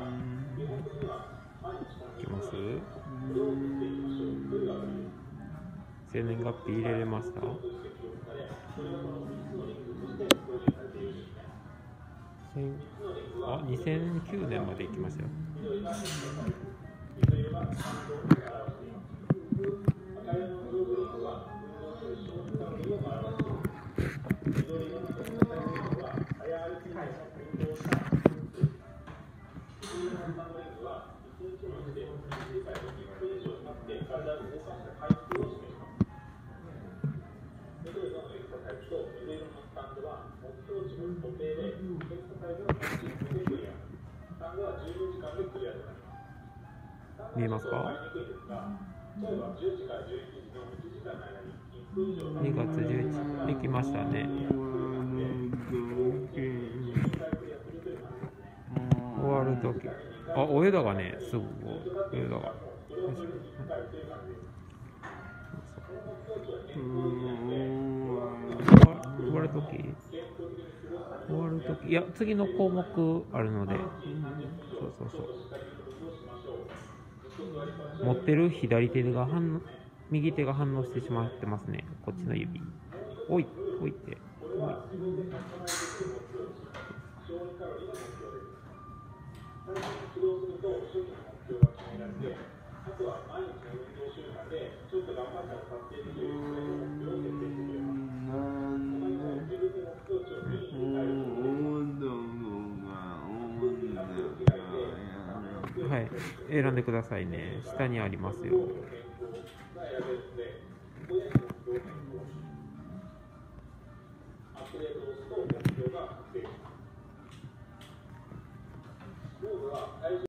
いきます。生年月日入れれました？2009年まで行きましたよ。見えますか？2月11日できましたね。終わるとき、お枝がね、すごい、お枝が。終わるとき、いや、次の項目あるので、持ってる左手が右手が反応してしまってますね。こっちの指。おいって。はい、選んでくださいね。下にありますよ。